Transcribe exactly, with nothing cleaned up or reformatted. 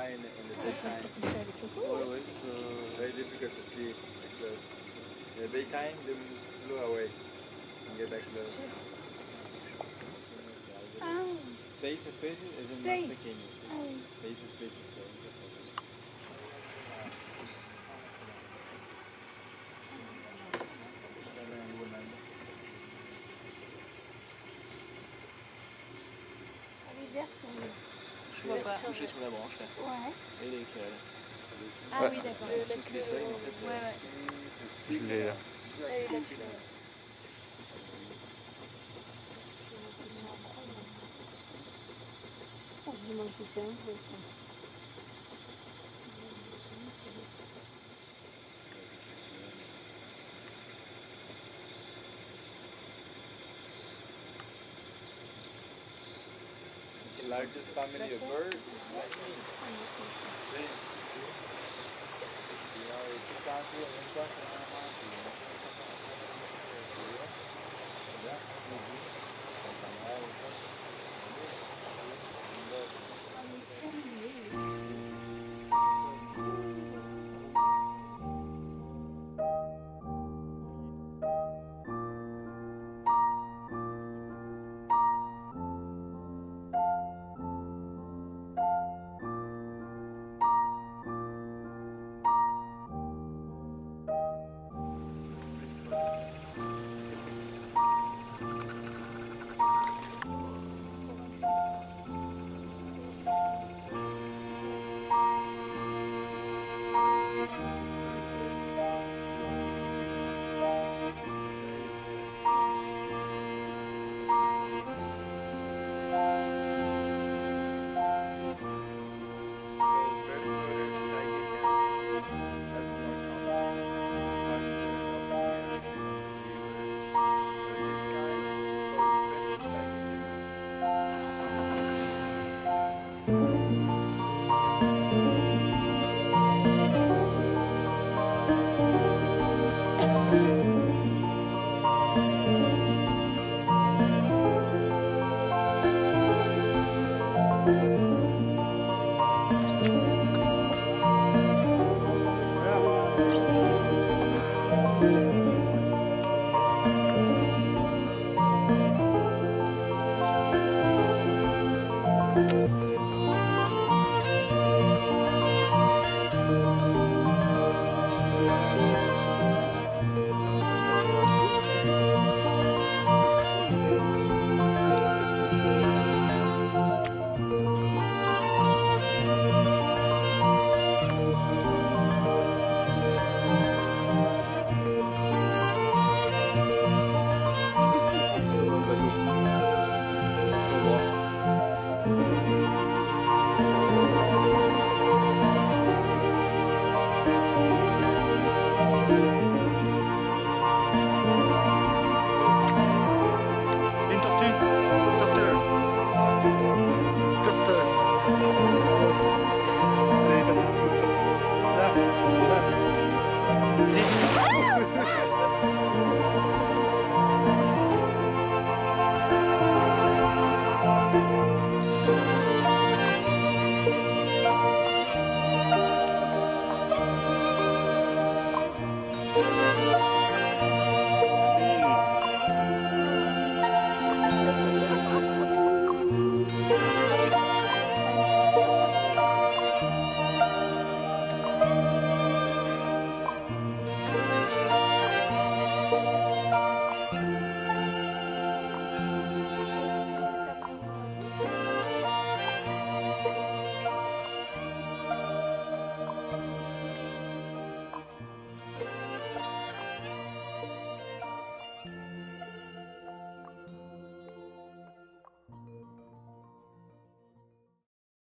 in, in the Posso daytime. comprare le foto? Always uh, very difficult to see because in the daytime they flew away and get back low. Ah, Seis especies es el Seis. más pequeño. ¿Sí? Ay. Seis especies pueden ser. Están ahí volando. elle est verte, celle-là. Je vois pas. Couché sur la branche là. Ouais. Et il est éclairé. Ah Ouais. oui, d'accord. Euh, La sous les queue- feuilles en fait. Ouais, ouais. Je l'ai là. Ah oui, la queue, ouais. Oh, je demande si c'est un vrai. ça. The largest family of birds. You know, it's a country of